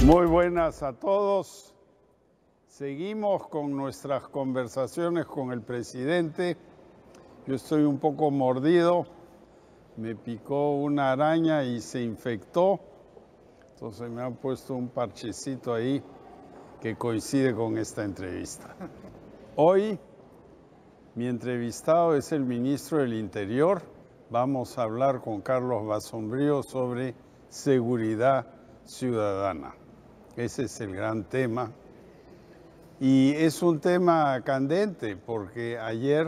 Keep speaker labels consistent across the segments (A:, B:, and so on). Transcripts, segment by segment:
A: Muy buenas a todos. Seguimos con nuestras conversaciones con el presidente. Yo estoy un poco mordido. Me picó una araña y se infectó. Entonces me han puesto un parchecito ahí que coincide con esta entrevista. Hoy mi entrevistado es el ministro del Interior. Vamos a hablar con Carlos Basombrío sobre seguridad ciudadana. Ese es el gran tema. Y es un tema candente porque ayer,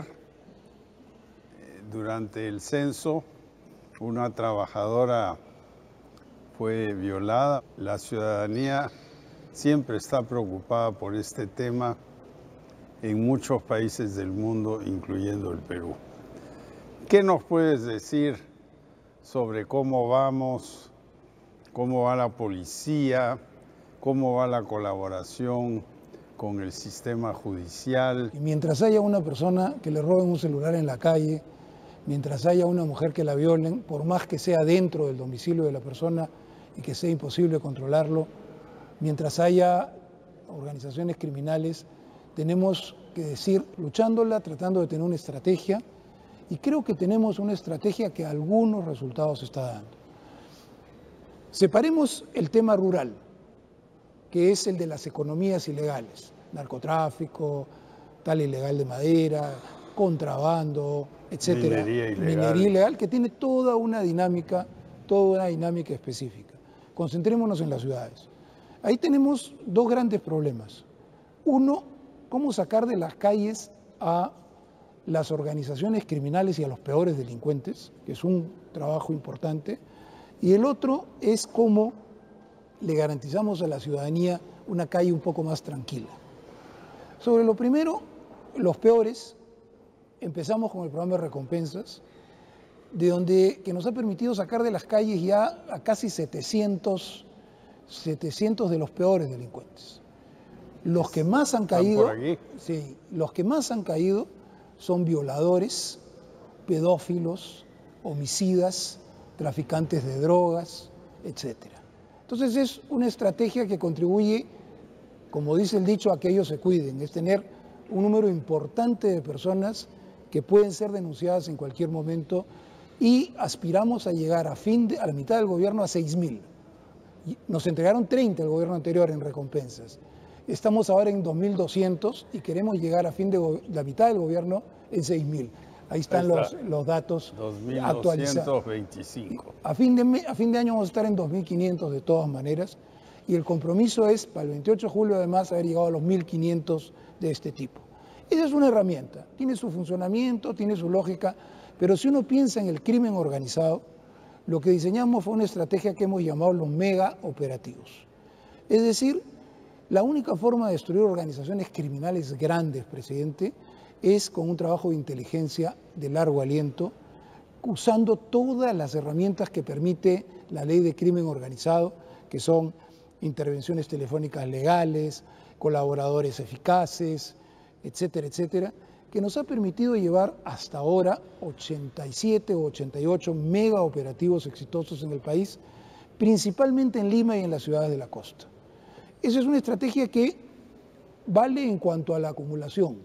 A: durante el censo, una trabajadora fue violada. La ciudadanía siempre está preocupada por este tema en muchos países del mundo, incluyendo el Perú. ¿Qué nos puedes decir sobre cómo vamos, cómo va la policía, cómo va la colaboración con el sistema judicial?
B: Y mientras haya una persona que le roben un celular en la calle, mientras haya una mujer que la violen, por más que sea dentro del domicilio de la persona y que sea imposible controlarlo, mientras haya organizaciones criminales, tenemos que seguir luchándola, tratando de tener una estrategia, y creo que tenemos una estrategia que algunos resultados está dando. Separemos el tema rural, que es el de las economías ilegales, narcotráfico, tal ilegal de madera, contrabando, etcétera. Minería ilegal, que tiene toda una dinámica específica. Concentrémonos en las ciudades. Ahí tenemos dos grandes problemas. Uno, cómo sacar de las calles a las organizaciones criminales y a los peores delincuentes, que es un trabajo importante. Y el otro es cómo le garantizamos a la ciudadanía una calle un poco más tranquila. Sobre lo primero, los peores, empezamos con el programa de recompensas, que nos ha permitido sacar de las calles ya a casi 700 de los peores delincuentes. Los que más han caído, sí, los que más han caído son violadores, pedófilos, homicidas, traficantes de drogas, etcétera. Entonces es una estrategia que contribuye, como dice el dicho, a que ellos se cuiden, es tener un número importante de personas que pueden ser denunciadas en cualquier momento, y aspiramos a llegar a la mitad del gobierno a 6.000. Nos entregaron 30 el gobierno anterior en recompensas. Estamos ahora en 2.200 y queremos llegar a la mitad del gobierno en 6.000. Ahí están los datos actualizados.
A: 2.225.
B: A fin de año vamos a estar en 2.500 de todas maneras, y el compromiso es para el 28 de julio además haber llegado a los 1.500 de este tipo. Esa es una herramienta, tiene su funcionamiento, tiene su lógica, pero si uno piensa en el crimen organizado, lo que diseñamos fue una estrategia que hemos llamado los mega operativos. Es decir, la única forma de destruir organizaciones criminales grandes, presidente, es con un trabajo de inteligencia de largo aliento, usando todas las herramientas que permite la ley de crimen organizado, que son intervenciones telefónicas legales, colaboradores eficaces, etcétera, etcétera, que nos ha permitido llevar hasta ahora 87 o 88 mega operativos exitosos en el país, principalmente en Lima y en las ciudades de la costa. Esa es una estrategia que vale en cuanto a la acumulación.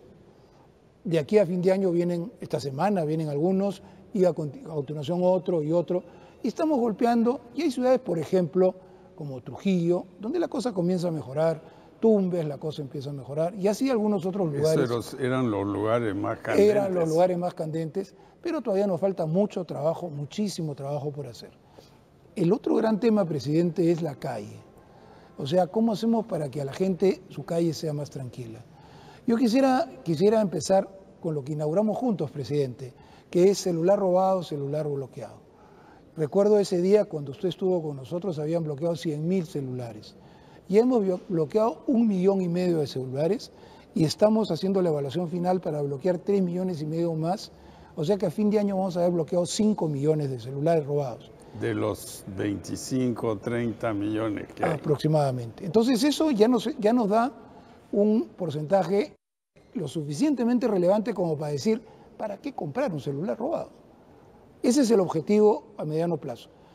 B: De aquí a fin de año esta semana vienen algunos, y a continuación otro y otro, y estamos golpeando, y hay ciudades, por ejemplo, como Trujillo, donde la cosa comienza a mejorar, Tumbes, la cosa empieza a mejorar, y así algunos otros lugares.
A: Esos eran los lugares más candentes.
B: Eran los lugares más candentes, pero todavía nos falta mucho trabajo, muchísimo trabajo por hacer. El otro gran tema, presidente, es la calle. O sea, ¿cómo hacemos para que a la gente su calle sea más tranquila? Yo quisiera empezar con lo que inauguramos juntos, presidente, que es celular robado, celular bloqueado. Recuerdo ese día cuando usted estuvo con nosotros, habían bloqueado 100.000 celulares. Y hemos bloqueado 1,5 millones de celulares, y estamos haciendo la evaluación final para bloquear 3,5 millones más. O sea que a fin de año vamos a haber bloqueado 5 millones de celulares robados.
A: De los 25, 30 millones que hay.
B: Aproximadamente. Entonces eso ya nos da un porcentaje lo suficientemente relevante como para decir, ¿para qué comprar un celular robado? Ese es el objetivo a mediano plazo.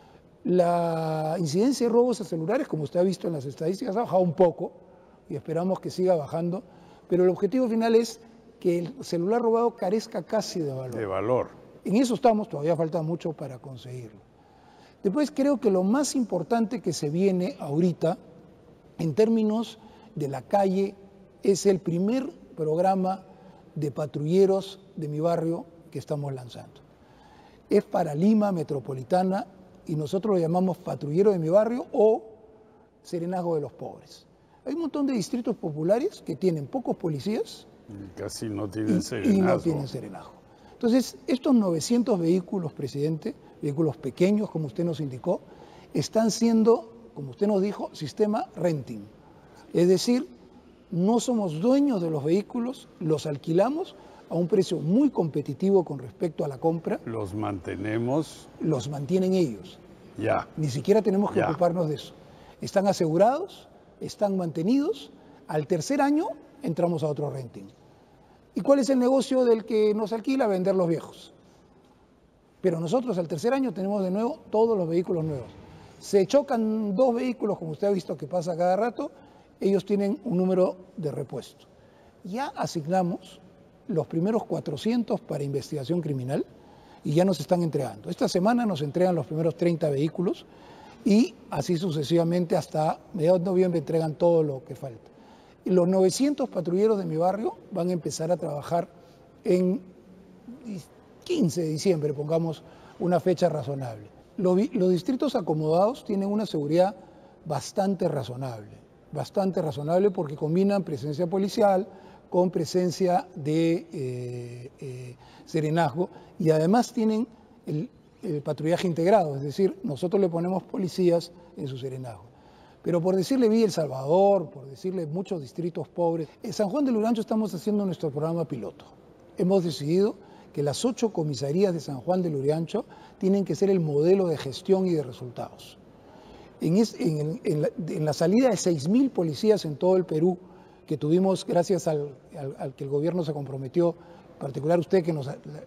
B: La incidencia de robos a celulares, como usted ha visto en las estadísticas, ha bajado un poco y esperamos que siga bajando, pero el objetivo final es que el celular robado carezca casi de valor.
A: De valor.
B: En eso estamos, todavía falta mucho para conseguirlo. Después creo que lo más importante que se viene ahorita, en términos de la calle, es el primer programa de patrulleros de mi barrio que estamos lanzando. Es para Lima Metropolitana y nosotros lo llamamos patrullero de mi barrio o serenazgo de los pobres. Hay un montón de distritos populares que tienen pocos policías
A: y casi no tienen serenazgo.
B: Y no tienen serenazgo. Entonces, estos 900 vehículos, presidente, vehículos pequeños, como usted nos indicó, están siendo, como usted nos dijo, sistema renting. Es decir, no somos dueños de los vehículos, los alquilamos a un precio muy competitivo con respecto a la compra.
A: ¿Los mantenemos?
B: Los mantienen ellos.
A: Ya.
B: Ni siquiera tenemos que ocuparnos de eso. Están asegurados, están mantenidos. Al tercer año entramos a otro renting. ¿Y cuál es el negocio del que nos alquila? Vender los viejos. Pero nosotros al tercer año tenemos de nuevo todos los vehículos nuevos. Se chocan dos vehículos, como usted ha visto que pasa cada rato, ellos tienen un número de repuesto. Ya asignamos los primeros 400 para investigación criminal y ya nos están entregando. Esta semana nos entregan los primeros 30 vehículos y así sucesivamente hasta mediados de noviembre entregan todo lo que falta. Y los 900 patrulleros de mi barrio van a empezar a trabajar en 15 de diciembre, pongamos una fecha razonable. Los distritos acomodados tienen una seguridad bastante razonable porque combinan presencia policial con presencia de serenazgo y además tienen el patrullaje integrado, es decir, nosotros le ponemos policías en su serenazgo. Pero por decirle Villa El Salvador, por decirle muchos distritos pobres, en San Juan de Lurigancho estamos haciendo nuestro programa piloto. Hemos decidido que las 8 comisarías de San Juan de Lurigancho tienen que ser el modelo de gestión y de resultados. En la salida de 6.000 policías en todo el Perú, que tuvimos gracias al que el gobierno se comprometió, en particular usted que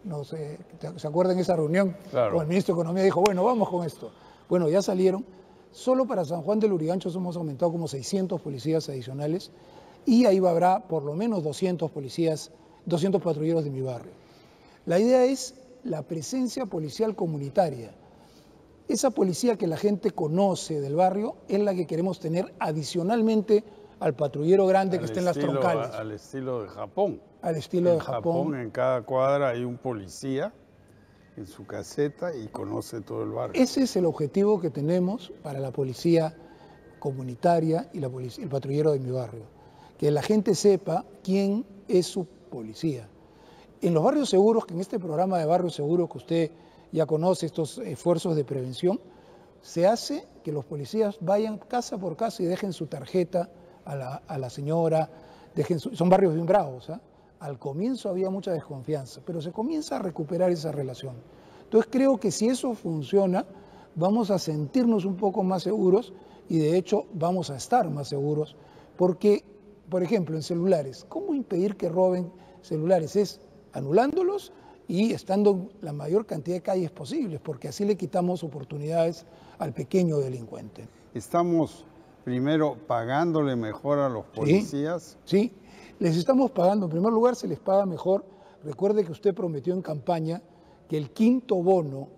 B: se acuerda en esa reunión,
A: claro,
B: con el ministro de Economía, dijo, bueno, vamos con esto. Bueno, ya salieron. Solo para San Juan de Lurigancho hemos aumentado como 600 policías adicionales y ahí habrá por lo menos 200 patrulleros de mi barrio. La idea es la presencia policial comunitaria. Esa policía que la gente conoce del barrio es la que queremos tener adicionalmente al patrullero grande que está en las troncales.
A: Al estilo de Japón.
B: Al estilo de Japón.
A: En Japón, en cada cuadra hay un policía en su caseta y conoce todo el barrio.
B: Ese es el objetivo que tenemos para la policía comunitaria y el patrullero de mi barrio. Que la gente sepa quién es su policía. En los barrios seguros, que en este programa de barrios seguros que usted ya conoce, estos esfuerzos de prevención, se hace que los policías vayan casa por casa y dejen su tarjeta a la señora, son barrios bien bravos, ¿eh? Al comienzo había mucha desconfianza, pero se comienza a recuperar esa relación. Entonces creo que si eso funciona, vamos a sentirnos un poco más seguros y de hecho vamos a estar más seguros, porque, por ejemplo, en celulares, ¿cómo impedir que roben celulares? Es anulándolos y estando en la mayor cantidad de calles posibles, porque así le quitamos oportunidades al pequeño delincuente.
A: Estamos primero pagándole mejor a los policías.
B: Sí, les estamos pagando. En primer lugar, se les paga mejor. Recuerde que usted prometió en campaña que el quinto bono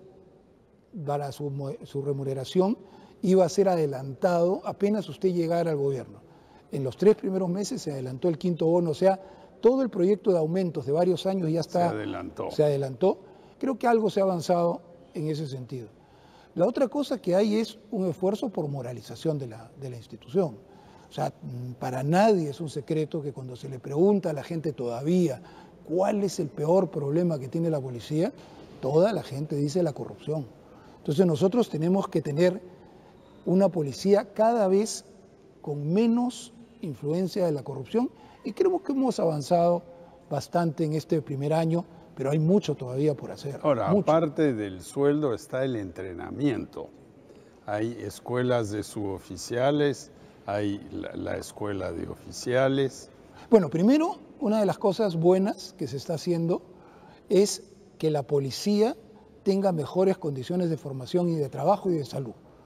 B: para su remuneración iba a ser adelantado apenas usted llegara al gobierno. En los 3 primeros meses se adelantó el quinto bono, o sea, todo el proyecto de aumentos de varios años ya está. Se adelantó. Creo que algo se ha avanzado en ese sentido. La otra cosa que hay es un esfuerzo por moralización de la institución. O sea, para nadie es un secreto que cuando se le pregunta a la gente todavía cuál es el peor problema que tiene la policía, toda la gente dice la corrupción. Entonces nosotros tenemos que tener una policía cada vez con menos influencia de la corrupción y creo que hemos avanzado bastante en este primer año, pero hay mucho todavía por hacer.
A: Ahora, aparte del sueldo está el entrenamiento. Hay escuelas de suboficiales, hay la escuela de oficiales.
B: Bueno, primero, una de las cosas buenas que se está haciendo es que la policía tenga mejores condiciones de formación y de trabajo y de salud.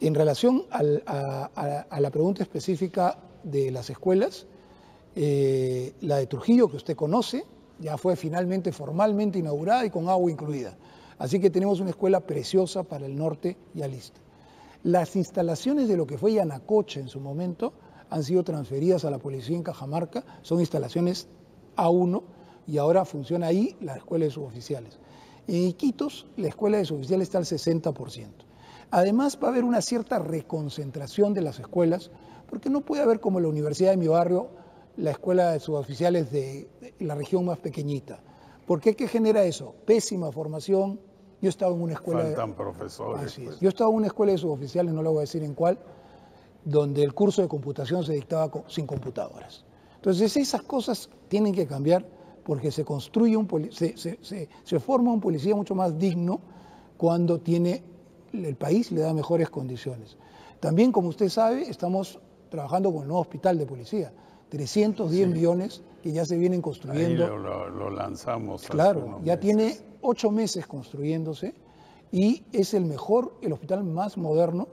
B: En relación a la pregunta específica de las escuelas, la de Trujillo, que usted conoce, ya fue finalmente formalmente inaugurada y con agua incluida. Así que tenemos una escuela preciosa para el norte ya lista. Las instalaciones de lo que fue Yanacocha en su momento han sido transferidas a la policía en Cajamarca, son instalaciones A1 y ahora funciona ahí la escuela de suboficiales. En Iquitos, la escuela de suboficiales está al 60%. Además, va a haber una cierta reconcentración de las escuelas, porque no puede haber como la universidad de mi barrio, la escuela de suboficiales de la región más pequeñita. ¿Por qué? ¿Qué genera eso? Pésima formación. Yo he estado en una escuela...
A: Faltan profesores.
B: Así es. Yo he estado en una escuela de suboficiales, no le voy a decir en cuál, donde el curso de computación se dictaba sin computadoras. Entonces, esas cosas tienen que cambiar porque se construye se forma un policía mucho más digno cuando el país le da mejores condiciones. También, como usted sabe, estamos trabajando con el nuevo hospital de policía. 310 millones que ya se vienen construyendo.
A: Ahí lo lanzamos.
B: Claro, ya tiene 8 meses construyéndose y es el hospital más moderno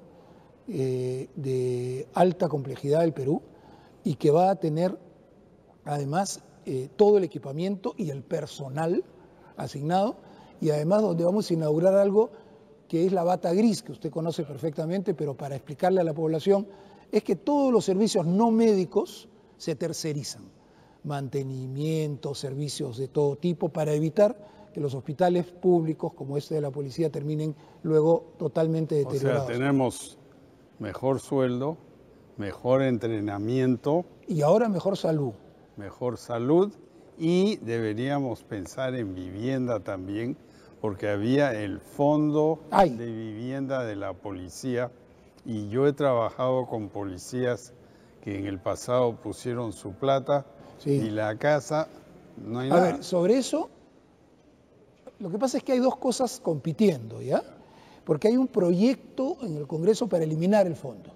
B: de alta complejidad del Perú y que va a tener además todo el equipamiento y el personal asignado y además donde vamos a inaugurar algo que es la bata gris, que usted conoce perfectamente, pero para explicarle a la población, es que todos los servicios no médicos se tercerizan. Mantenimiento, servicios de todo tipo, para evitar que los hospitales públicos como este de la policía terminen luego totalmente deteriorados.
A: O sea, tenemos mejor sueldo, mejor entrenamiento.
B: Y ahora mejor salud.
A: Mejor salud y deberíamos pensar en vivienda también, porque había el fondo de vivienda de la policía y yo he trabajado con policías que en el pasado pusieron su plata y la casa no hay nada.
B: A ver, sobre eso, lo que pasa es que hay dos cosas compitiendo, ¿ya? Porque hay un proyecto en el Congreso para eliminar el fondo.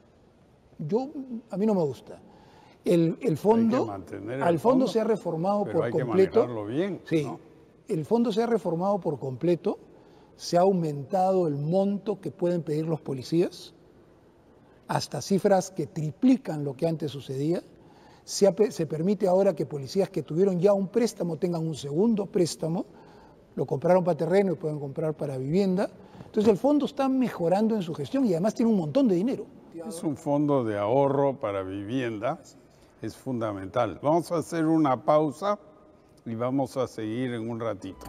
B: A mí no me gusta. El fondo, al fondo se ha reformado por completo.
A: Hay que manejarlo bien,
B: sí, ¿no? El fondo se ha reformado por completo, se ha aumentado el monto que pueden pedir los policías, hasta cifras que triplican lo que antes sucedía. Se permite ahora que policías que tuvieron ya un préstamo tengan un segundo préstamo, lo compraron para terreno y pueden comprar para vivienda. Entonces el fondo está mejorando en su gestión y además tiene un montón de dinero.
A: Es un fondo de ahorro para vivienda, es fundamental. Vamos a hacer una pausa y vamos a seguir en un ratito.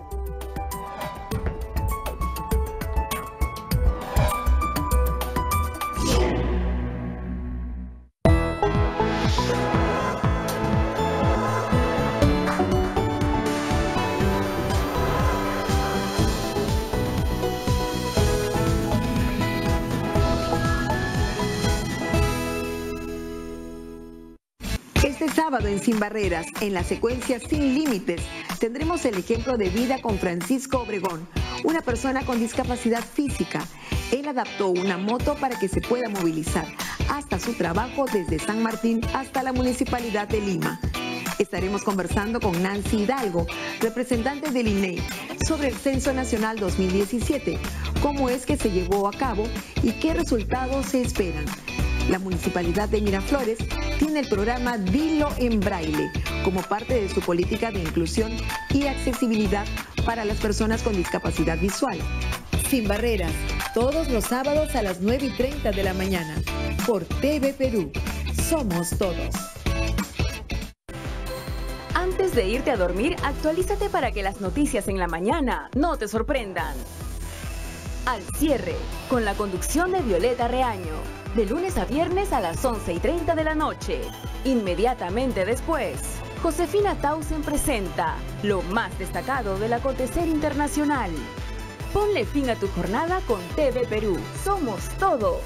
C: Este sábado en Sin Barreras, en la secuencia Sin Límites, tendremos el ejemplo de vida con Francisco Obregón, una persona con discapacidad física. Él adaptó una moto para que se pueda movilizar hasta su trabajo desde San Martín hasta la Municipalidad de Lima. Estaremos conversando con Nancy Hidalgo, representante del INEI, sobre el Censo Nacional 2017, cómo es que se llevó a cabo y qué resultados se esperan. La Municipalidad de Miraflores tiene el programa Dilo en Braille como parte de su política de inclusión y accesibilidad para las personas con discapacidad visual. Sin Barreras, todos los sábados a las 9:30 de la mañana, por TV Perú. Somos todos.
D: Antes de irte a dormir, actualízate para que las noticias en la mañana no te sorprendan. Al cierre, con la conducción de Violeta Reaño, de lunes a viernes a las 11:30 de la noche. Inmediatamente después, Josefina Tausen presenta lo más destacado del acontecer internacional. Ponle fin a tu jornada con TV Perú. Somos todos.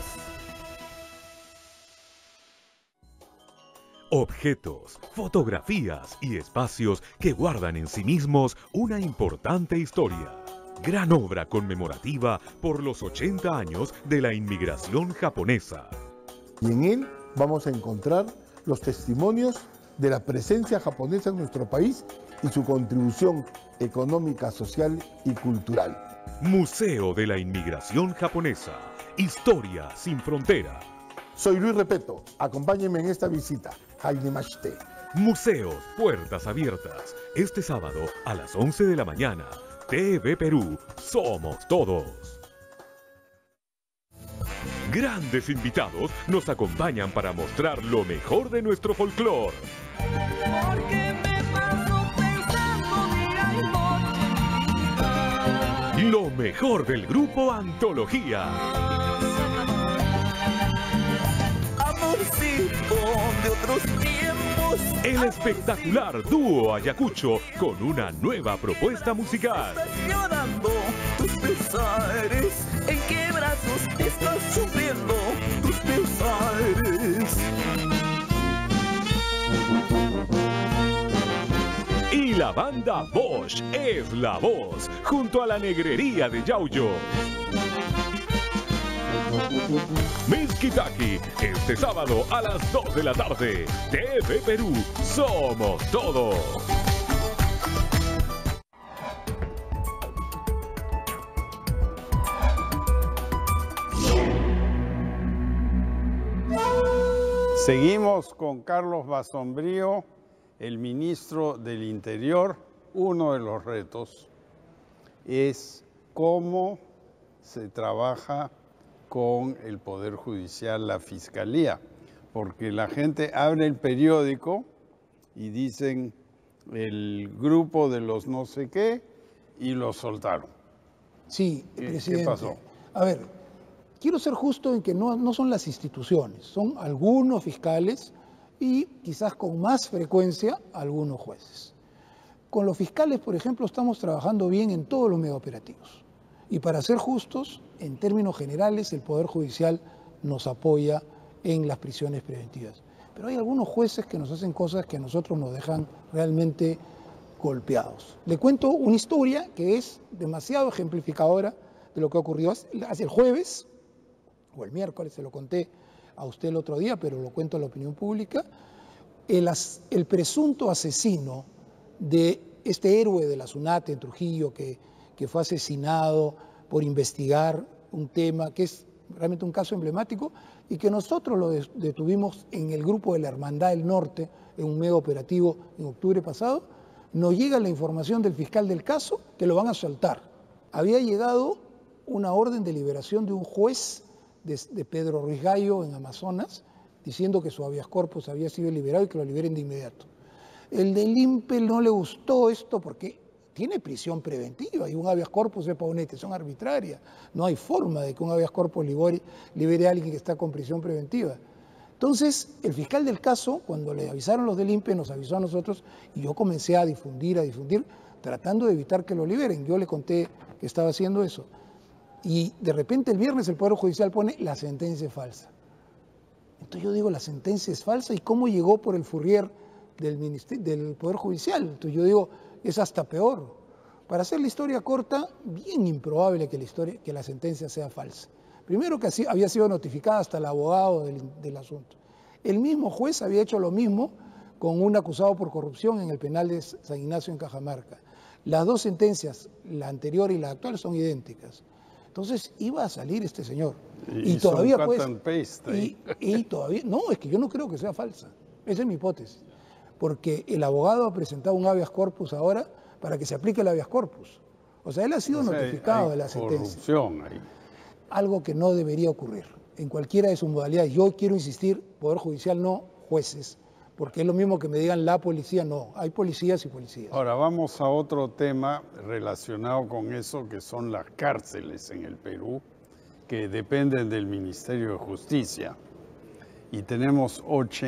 E: Objetos, fotografías y espacios que guardan en sí mismos una importante historia. Gran obra conmemorativa por los 80 años de la inmigración japonesa.
F: Y en él vamos a encontrar los testimonios de la presencia japonesa en nuestro país y su contribución económica, social y cultural.
E: Museo de la Inmigración Japonesa. Historia sin frontera.
F: Soy Luis Repeto. Acompáñenme en esta visita. Hainemashite.
E: Museos Puertas Abiertas. Este sábado a las 11 de la mañana. TV Perú. Somos todos. Grandes invitados nos acompañan para mostrar lo mejor de nuestro folclore.
G: Porque me paso pensando día y noche.
E: Lo mejor del grupo Antología.
G: Amorcito de otros tiempos.
E: El espectacular dúo Ayacucho con una nueva propuesta musical.
G: Estás llorando tus pesares. ¿En qué brazos estás sufriendo tus pesares?
E: Y la banda Bosch es la voz, junto a la negrería de Yaullo. Miskitaki, este sábado a las 2 de la tarde. TV Perú, somos todos.
A: Seguimos con Carlos Basombrío, el ministro del Interior. Uno de los retos es cómo se trabaja con el Poder Judicial, la Fiscalía, porque la gente abre el periódico y dicen el grupo de los no sé qué y los soltaron.
B: Sí, presidente.
A: ¿Qué pasó?
B: A ver, quiero ser justo en que no son las instituciones, son algunos fiscales y quizás con más frecuencia algunos jueces. Con los fiscales, por ejemplo, estamos trabajando bien en todos los megaoperativos. Y para ser justos, en términos generales, el Poder Judicial nos apoya en las prisiones preventivas. Pero hay algunos jueces que nos hacen cosas que a nosotros nos dejan realmente golpeados. Le cuento una historia que es demasiado ejemplificadora de lo que ocurrió hace el jueves, o el miércoles, se lo conté a usted el otro día, pero lo cuento a la opinión pública. El presunto asesino de este héroe de la SUNAT en Trujillo que fue asesinado por investigar un tema que es realmente un caso emblemático y que nosotros lo detuvimos en el grupo de la Hermandad del Norte en un mega operativo en octubre pasado. Nos llega la información del fiscal del caso que lo van a soltar. Había llegado una orden de liberación de un juez de Pedro Ruiz Gallo en Amazonas diciendo que su habeas corpus había sido liberado y que lo liberen de inmediato. El del INPE no le gustó esto porque tiene prisión preventiva y un habeas corpus es para una detención arbitraria. No hay forma de que un habeas corpus libere a alguien que está con prisión preventiva. Entonces, el fiscal del caso, cuando le avisaron los del INPE, nos avisó a nosotros y yo comencé a difundir, tratando de evitar que lo liberen. Yo le conté que estaba haciendo eso. Y de repente el viernes el Poder Judicial pone la sentencia es falsa. Entonces yo digo, la sentencia es falsa, ¿y cómo llegó por el Fourier del Poder Judicial? Entonces yo digo, es hasta peor. Para hacer la historia corta, bien improbable que la sentencia sea falsa. Primero que había sido notificada hasta el abogado del asunto. El mismo juez había hecho lo mismo con un acusado por corrupción en el penal de San Ignacio en Cajamarca. Las dos sentencias, la anterior y la actual, son idénticas. Entonces iba a salir este señor. Y todavía pues, y todavía, no, es que yo no creo que sea falsa. Esa es mi hipótesis. Porque el abogado ha presentado un habeas corpus ahora para que se aplique el habeas corpus. O sea, él ha sido notificado de la sentencia.
A: Corrupción ahí.
B: Algo que no debería ocurrir en cualquiera de sus modalidades. Yo quiero insistir, Poder Judicial no, jueces, porque es lo mismo que me digan la policía, no, hay policías y policías.
A: Ahora vamos a otro tema relacionado con eso, que son las cárceles en el Perú, que dependen del Ministerio de Justicia. Y tenemos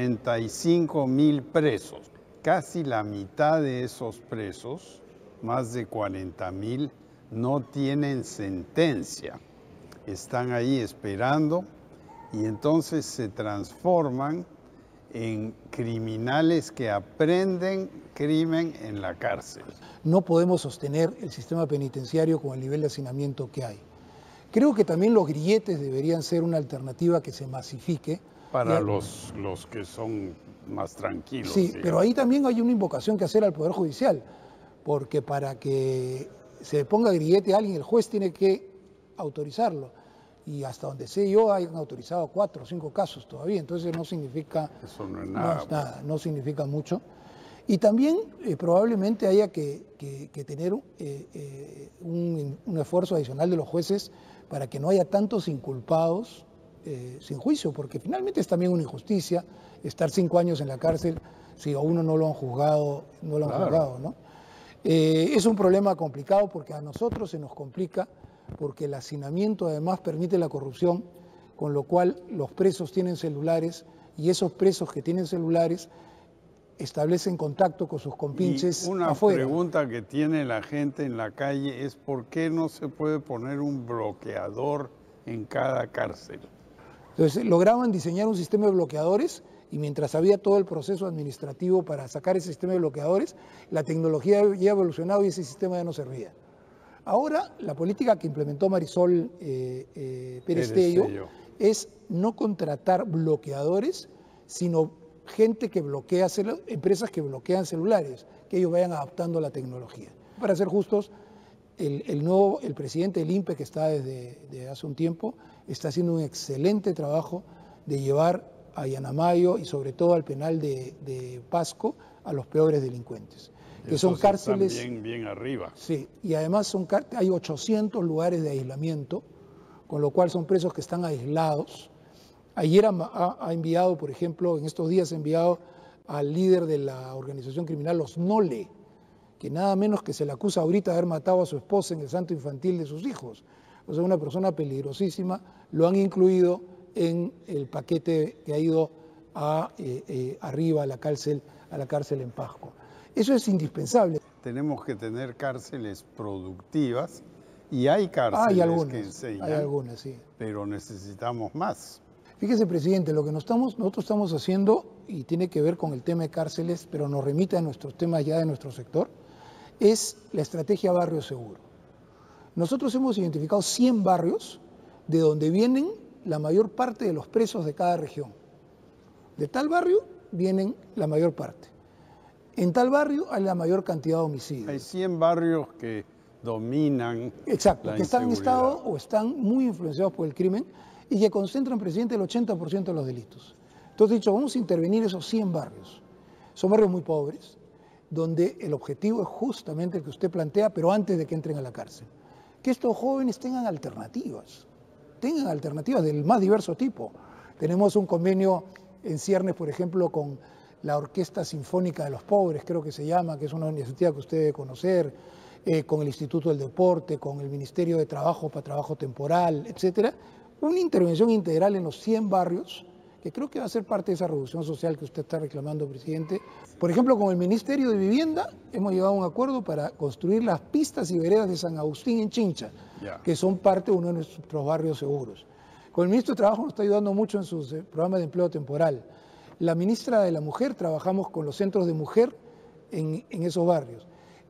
A: 85.000 presos. Casi la mitad de esos presos, más de 40.000, no tienen sentencia. Están ahí esperando y entonces se transforman en criminales que aprenden crimen en la cárcel.
B: No podemos sostener el sistema penitenciario con el nivel de hacinamiento que hay. Creo que también los grilletes deberían ser una alternativa que se masifique.
A: Para los que son más tranquilos.
B: Sí,
A: digamos.
B: pero ahí también hay una invocación que hacer al Poder Judicial, porque para que se ponga grillete a alguien, el juez tiene que autorizarlo. Y hasta donde sé yo, han autorizado 4 o 5 casos todavía, entonces no significa...
A: Eso no es nada.
B: No es nada, no significa mucho. Y también probablemente haya que tener un esfuerzo adicional de los jueces para que no haya tantos inculpados sin juicio, porque finalmente es también una injusticia estar 5 años en la cárcel si a uno no lo han juzgado, ¿no? Es un problema complicado porque a nosotros se nos complica, porque el hacinamiento además permite la corrupción, con lo cual los presos tienen celulares y esos presos que tienen celulares establecen contacto con sus compinches afuera.
A: Una pregunta que tiene la gente en la calle es ¿por qué no se puede poner un bloqueador en cada cárcel?
B: Entonces lograban diseñar un sistema de bloqueadores y mientras había todo el proceso administrativo para sacar ese sistema de bloqueadores, la tecnología ya ha evolucionado y ese sistema ya no servía. Ahora la política que implementó Marisol Pérez Tello es no contratar bloqueadores, sino gente que bloquea, empresas que bloquean celulares, que ellos vayan adaptando la tecnología. Para ser justos, el presidente del INPE, que está desde hace un tiempo, está haciendo un excelente trabajo de llevar a Yanamayo y sobre todo al penal de Pasco a los peores delincuentes. Que son cárceles...
A: Están bien arriba.
B: Sí, y además hay 800 lugares de aislamiento, con lo cual son presos que están aislados. Ayer ha enviado, por ejemplo, en estos días ha enviado al líder de la organización criminal Los Nole, que nada menos que se le acusa ahorita de haber matado a su esposa en el santo infantil de sus hijos. O sea, una persona peligrosísima, lo han incluido en el paquete que ha ido arriba a la cárcel en Pasco. Eso es indispensable.
A: Tenemos que tener cárceles productivas y hay cárceles que enseñan,
B: hay algunas, sí.
A: Pero necesitamos más.
B: Fíjese, presidente, lo que nosotros estamos haciendo, y tiene que ver con el tema de cárceles, pero nos remite a nuestros temas ya de nuestro sector, es la estrategia Barrio Seguro. Nosotros hemos identificado 100 barrios de donde vienen la mayor parte de los presos de cada región. De tal barrio vienen la mayor parte. En tal barrio hay la mayor cantidad de homicidios.
A: Hay 100 barrios que dominan
B: Exacto,
A: la
B: que están en
A: inseguridad.
B: estado o están muy influenciados por el crimen y que concentran, presidente, el 80% de los delitos. Entonces, dicho, vamos a intervenir esos 100 barrios. Son barrios muy pobres, donde el objetivo es justamente el que usted plantea, pero antes de que entren a la cárcel. Que estos jóvenes tengan alternativas del más diverso tipo. Tenemos un convenio en ciernes, por ejemplo, con la Orquesta Sinfónica de los Pobres, creo que se llama, que es una iniciativa que usted debe conocer, con el Instituto del Deporte, con el Ministerio de Trabajo para Trabajo Temporal, etcétera. Una intervención integral en los 100 barrios, que creo que va a ser parte de esa revolución social que usted está reclamando, presidente. Por ejemplo, con el Ministerio de Vivienda hemos llegado a un acuerdo para construir las pistas y veredas de San Agustín en Chincha, que son parte de uno de nuestros barrios seguros. Con el Ministro de Trabajo nos está ayudando mucho en sus programas de empleo temporal. La Ministra de la Mujer, trabajamos con los centros de mujer en esos barrios.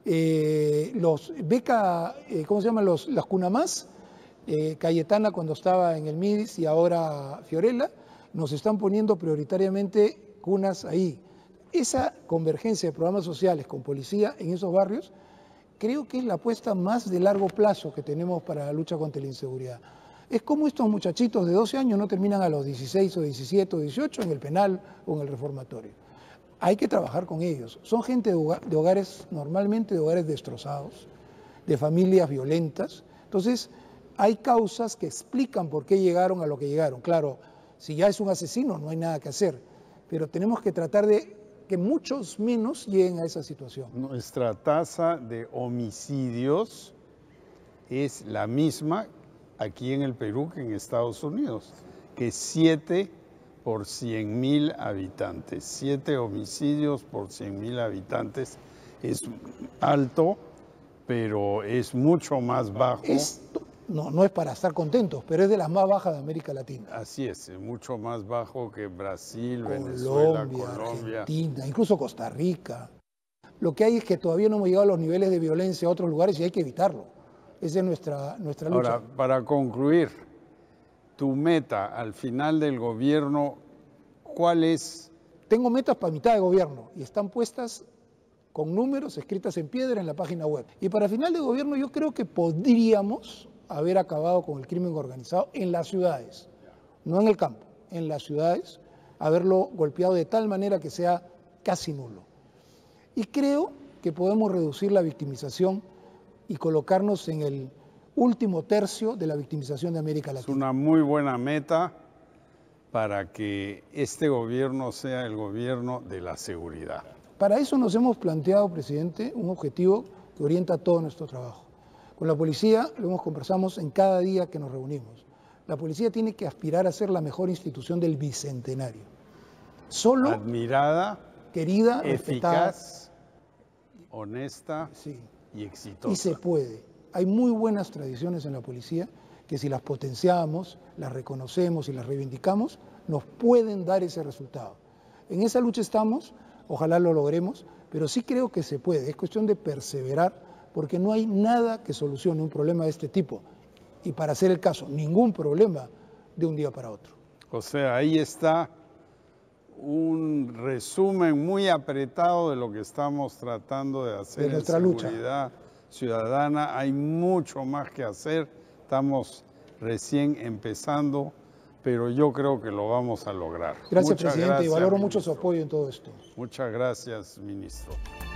B: Los becas, ¿cómo se llaman? Las Cunamás, Cayetana cuando estaba en el MIDIS y ahora Fiorella, nos están poniendo prioritariamente cunas ahí. Esa convergencia de programas sociales con policía en esos barrios creo que es la apuesta más de largo plazo que tenemos para la lucha contra la inseguridad. Es como estos muchachitos de 12 años no terminan a los 16 o 17 o 18 en el penal o en el reformatorio. Hay que trabajar con ellos. Son gente de hogares, normalmente de hogares destrozados, de familias violentas. Entonces, hay causas que explican por qué llegaron a lo que llegaron. Claro, si ya es un asesino no hay nada que hacer, pero tenemos que tratar de que muchos menos lleguen a esa situación.
A: Nuestra tasa de homicidios es la misma aquí en el Perú que en Estados Unidos, que 7 por 100.000 habitantes. 7 homicidios por 100.000 habitantes es alto, pero es mucho más bajo.
B: No es para estar contentos, pero es de las más bajas de América Latina.
A: Así es mucho más bajo que Brasil, Venezuela, Colombia,
B: Argentina, incluso Costa Rica. Lo que hay es que todavía no hemos llegado a los niveles de violencia a otros lugares y hay que evitarlo. Esa es nuestra lucha.
A: Ahora, para concluir, tu meta al final del gobierno, ¿cuál es?
B: Tengo metas para mitad de gobierno y están puestas con números escritas en piedra en la página web. Y para final de gobierno yo creo que podríamos haber acabado con el crimen organizado en las ciudades, no en el campo, en las ciudades, haberlo golpeado de tal manera que sea casi nulo. Y creo que podemos reducir la victimización y colocarnos en el último tercio de la victimización de América Latina.
A: Es una muy buena meta para que este gobierno sea el gobierno de la seguridad.
B: Para eso nos hemos planteado, presidente, un objetivo que orienta todo nuestro trabajo. Con la policía lo conversamos en cada día que nos reunimos. La policía tiene que aspirar a ser la mejor institución del bicentenario. Solo
A: admirada,
B: querida,
A: eficaz, honesta,
B: sí,
A: y exitosa.
B: Y se puede. Hay muy buenas tradiciones en la policía que si las potenciamos, las reconocemos y las reivindicamos, nos pueden dar ese resultado. En esa lucha estamos, ojalá lo logremos, pero sí creo que se puede. Es cuestión de perseverar porque no hay nada que solucione un problema de este tipo. Y para hacer el caso, ningún problema de un día para otro.
A: O sea, ahí está un resumen muy apretado de lo que estamos tratando de hacer en nuestra seguridad ciudadana. Hay mucho más que hacer, estamos recién empezando, pero yo creo que lo vamos a lograr.
B: Gracias, presidente, y valoro mucho su apoyo en todo esto.
A: Muchas gracias, ministro.